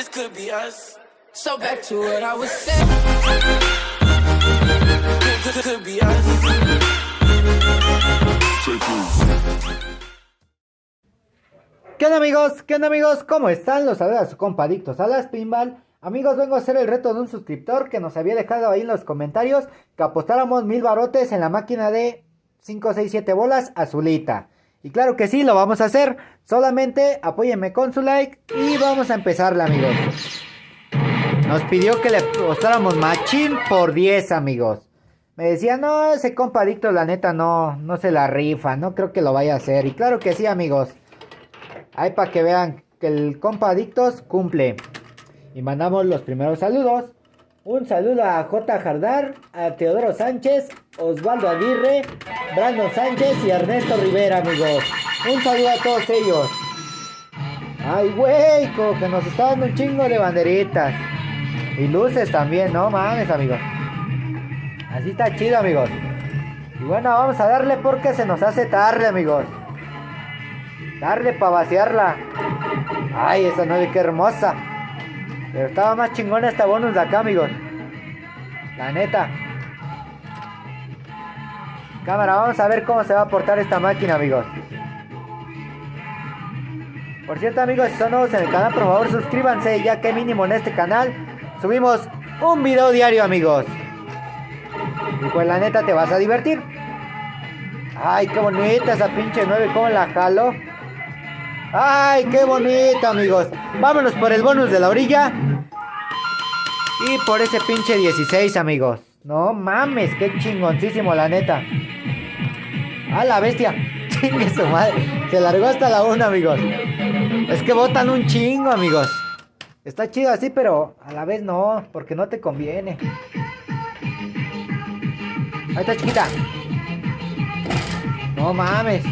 this could be us. So back to what I was saying. Could be us. ¿Qué onda amigos? ¿Qué onda amigos? ¿Cómo están? Los saluda su compa Adictos a las Pinball. Amigos, vengo a hacer el reto de un suscriptor que nos había dejado ahí en los comentarios que apostáramos 1000 barotes en la máquina de 5, 6, 7 bolas azulita. Y claro que sí, lo vamos a hacer. Solamente apóyenme con su like y vamos a empezarla, amigos. Nos pidió que le apostáramos machín por 10, amigos. Me decía, no, ese compa Adictos la neta no se la rifa, no creo que lo vaya a hacer. Y claro que sí, amigos. Ahí para que vean que el compa Adictos cumple. Y mandamos los primeros saludos. Un saludo a J. Jardar, a Teodoro Sánchez, Osvaldo Aguirre, Brandon Sánchez y Ernesto Rivera, amigos. Un saludo a todos ellos. Ay, güey, como que nos está dando un chingo de banderitas. Y luces también, no mames, amigos. Así está chido, amigos. Y bueno, vamos a darle porque se nos hace tarde, amigos. Darle para vaciarla. Ay, esa no ve qué hermosa. Pero estaba más chingona esta bonus de acá, amigos. La neta. Cámara, vamos a ver cómo se va a portar esta máquina, amigos. Por cierto, amigos, si son nuevos en el canal, por favor suscríbanse, ya que mínimo en este canal subimos un video diario, amigos. Y pues la neta te vas a divertir. Ay, qué bonita esa pinche 9, cómo la jalo. Ay, qué bonita, amigos. Vámonos por el bonus de la orilla. Y por ese pinche 16, amigos. No mames, qué chingoncísimo, la neta. A la bestia. Chingue su madre. Se largó hasta la 1, amigos. Es que botan un chingo, amigos. Está chido así, pero a la vez no, porque no te conviene. Ahí está, chiquita. No mames.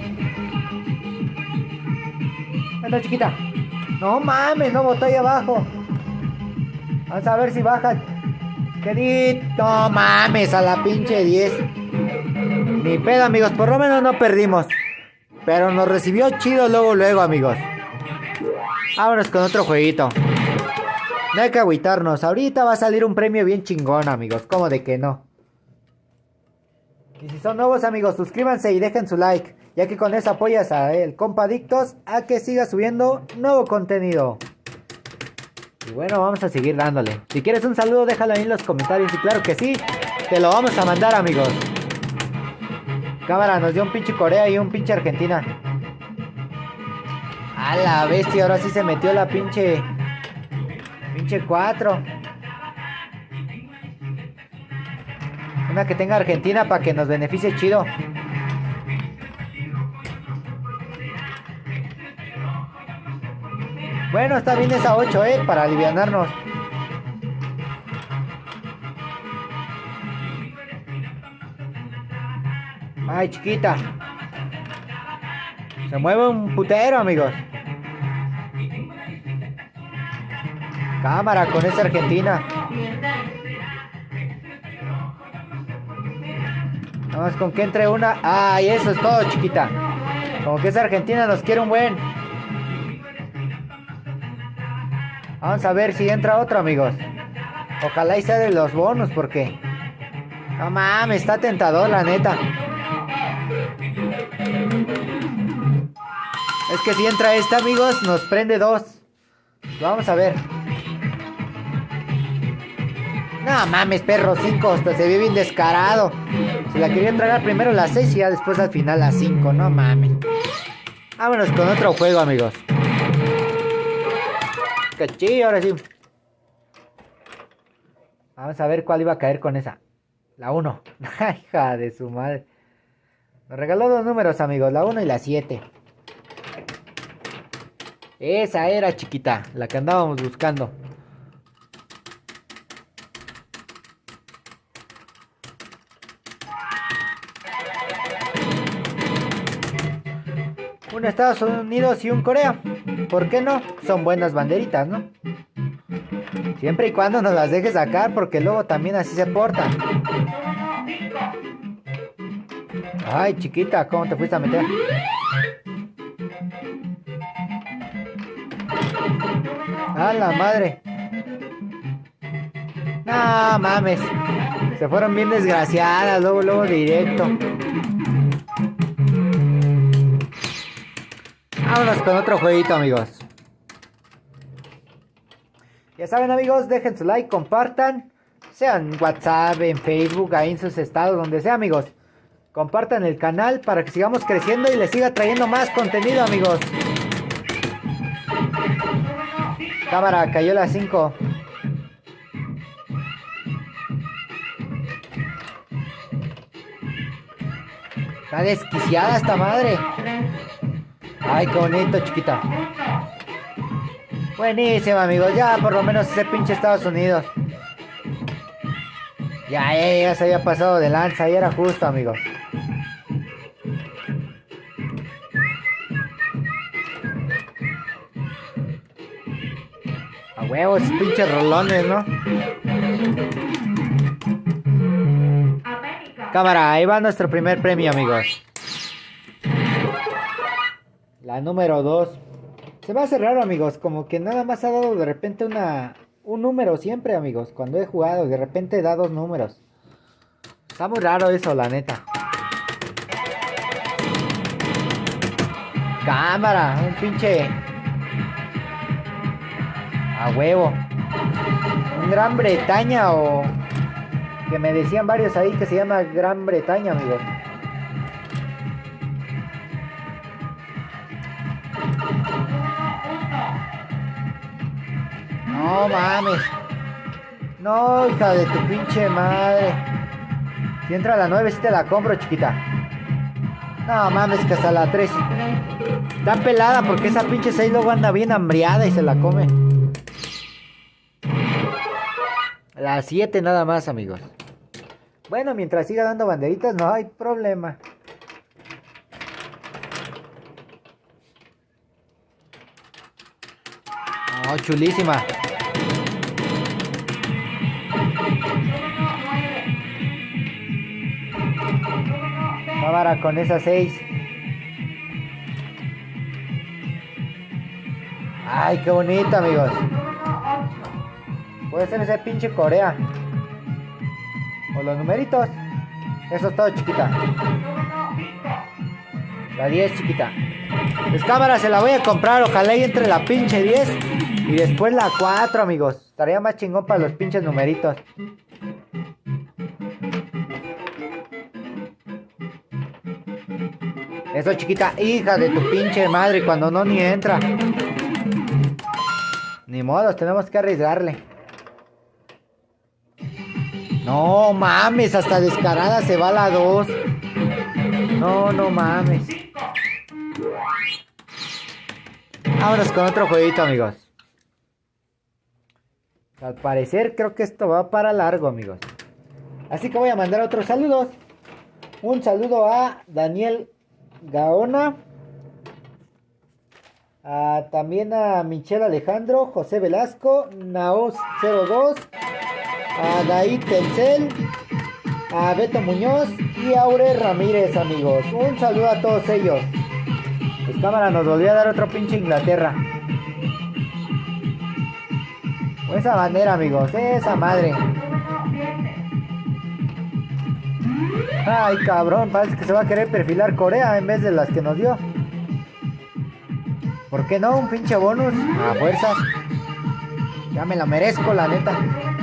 Ahí está, chiquita. No mames, no botó ahí abajo. Vamos a ver si baja. No mames, a la pinche 10. Ni pedo, amigos, por lo menos no perdimos. Pero nos recibió chido luego, amigos. Vámonos con otro jueguito. No hay que agüitarnos. Ahorita va a salir un premio bien chingón, amigos. ¿Cómo de que no? Y si son nuevos, amigos, suscríbanse y dejen su like, ya que con eso apoyas a el compa Adictos a que siga subiendo nuevo contenido. Y bueno, vamos a seguir dándole. Si quieres un saludo, déjalo ahí en los comentarios. Y claro que sí, te lo vamos a mandar, amigos. Cámara, nos dio un pinche Corea y un pinche Argentina. A la bestia, ahora sí se metió la pinche 4. Una que tenga Argentina para que nos beneficie chido. Bueno, está bien esa 8, para alivianarnos. Ay, chiquita. Se mueve un putero, amigos. Cámara con esa Argentina. Vamos con que entre una. Ay, eso es todo, chiquita. Como que esa Argentina nos quiere un buen. Vamos a ver si entra otro, amigos. Ojalá y sea de los bonus, porque no mames, está tentador, la neta. Es que si entra esta, amigos, nos prende 2. Vamos a ver. No mames, perro, 5, hasta se ve bien descarado. Si la quería tragar primero la 6 y ya después al final la 5, no mames. Vámonos con otro juego, amigos. Cachillo, ahora sí. Vamos a ver cuál iba a caer con esa. La 1. Hija de su madre. Nos regaló 2 números, amigos, la 1 y la 7. Esa era, chiquita, la que andábamos buscando. Un Estados Unidos y un Corea. ¿Por qué no? Son buenas banderitas, ¿no? Siempre y cuando nos las dejes sacar, porque luego también así se portan. Ay, chiquita, ¿cómo te fuiste a meter? A la madre. No mames. Se fueron bien desgraciadas, luego directo. Vámonos con otro jueguito, amigos. Ya saben, amigos, dejen su like, compartan. Sea en WhatsApp, en Facebook, ahí en sus estados, donde sea, amigos. Compartan el canal para que sigamos creciendo y les siga trayendo más contenido, amigos. Cámara, cayó la 5. Está desquiciada esta madre. Ay, qué bonito, chiquita. Buenísima, amigos. Ya por lo menos ese pinche Estados Unidos. Ya se había pasado de lanza. Y era justo, amigos. A huevos, pinches rolones, ¿no? Cámara, ahí va nuestro primer premio, amigos. La número 2. Se me hace raro, amigos. Como que nada más ha dado de repente un número siempre, amigos. Cuando he jugado, de repente da 2 números. Está muy raro eso, la neta. Cámara, un pinche... A huevo. Un Gran Bretaña o... Que me decían varios ahí que se llama Gran Bretaña, amigos. No mames. No, hija de tu pinche madre. Si entra a la 9, sí te la compro, chiquita. No mames, que hasta la 3. Está pelada porque esa pinche 6 luego anda bien hambriada y se la come. La 7 nada más, amigos. Bueno, mientras siga dando banderitas no hay problema. Oh, chulísima. Cámara con esa 6. Ay, qué bonita, amigos. Puede ser ese pinche Corea. O los numeritos. Eso es todo, chiquita. La 10, chiquita. Pues cámara, se la voy a comprar. Ojalá y entre la pinche 10. Y después la 4, amigos. Estaría más chingón para los pinches numeritos. Eso, chiquita. Hija de tu pinche madre. Cuando no ni entra. Ni modo, tenemos que arriesgarle. No mames, hasta descarada se va la 2. No mames. Vámonos con otro jueguito, amigos. Al parecer creo que esto va para largo, amigos. Así que voy a mandar otros saludos. Un saludo a Daniel Gaona. También a Michelle Alejandro, José Velasco, Naos 02. A Daí Tencel, a Beto Muñoz y a Aure Ramírez, amigos. Un saludo a todos ellos. Pues cámara, nos volvió a dar otro pinche Inglaterra. O esa bandera, amigos, esa madre. Ay, cabrón, parece que se va a querer perfilar Corea en vez de las que nos dio. ¿Por qué no? Un pinche bonus. A fuerzas. Ya me la merezco, la neta.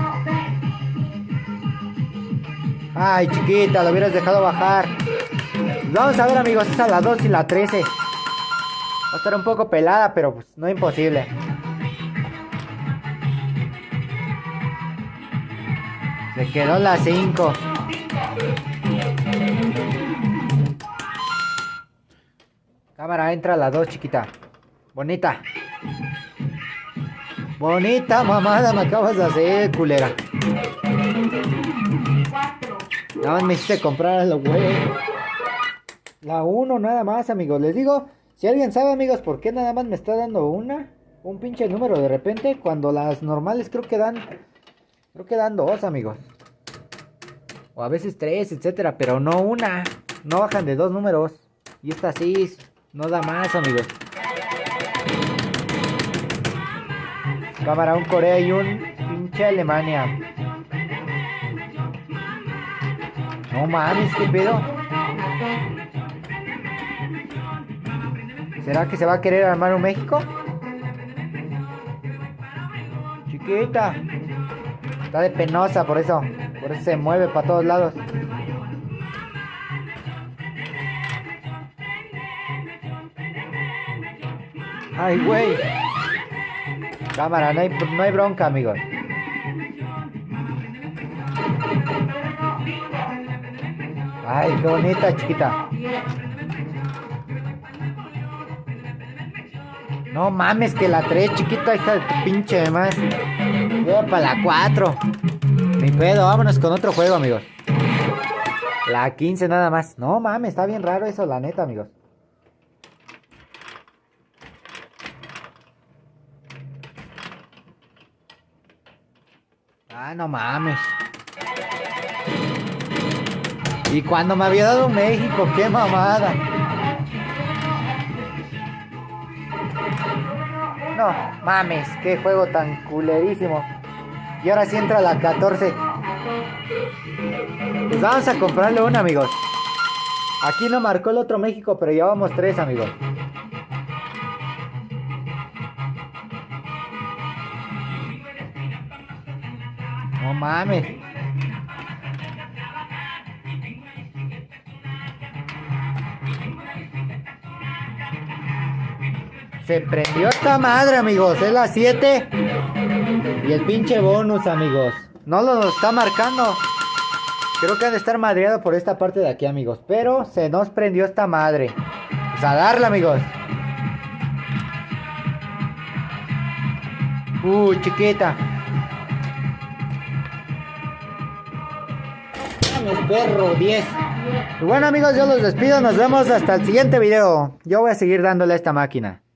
Ay, chiquita, lo hubieras dejado bajar. Vamos a ver, amigos, esta es la 2 y la 13. Va a estar un poco pelada, pero pues no imposible. Se quedó la 5. Cámara, entra la 2, chiquita. Bonita. Bonita mamada me acabas de hacer, culera. Nada más me hiciste comprar a los güey. La 1 nada más, amigos. Les digo, si alguien sabe, amigos, por qué nada más me está dando un pinche número de repente, cuando las normales creo que dan 2, amigos. O a veces 3, etcétera, pero no una. No bajan de 2 números. Y esta sí no da más, amigos. Cámara, un Corea y un pinche Alemania. No mames, qué pedo. ¿Será que se va a querer armar un México? Chiquita. Está de penosa, por eso se mueve para todos lados. Ay, güey. Cámara, no hay bronca, amigos. Ay, qué bonita, chiquita. No mames, que la 3, chiquita, hija de tu pinche más. Voy para la 4. Ni pedo, vámonos con otro juego, amigos. La 15 nada más. No mames, está bien raro eso, la neta, amigos. Ah, no mames. Y cuando me había dado México, qué mamada. No mames, qué juego tan culerísimo. Y ahora sí entra la 14. Pues vamos a comprarle una, amigos. Aquí no marcó el otro México, pero llevamos 3, amigos. No mames. Se prendió esta madre, amigos. Es la 7. Y el pinche bonus, amigos. No lo está marcando. Creo que han de estar madreado por esta parte de aquí, amigos. Pero se nos prendió esta madre. Pues a darle, amigos. Chiquita. Vamos, perro, 10. Y bueno, amigos, yo los despido. Nos vemos hasta el siguiente video. Yo voy a seguir dándole a esta máquina.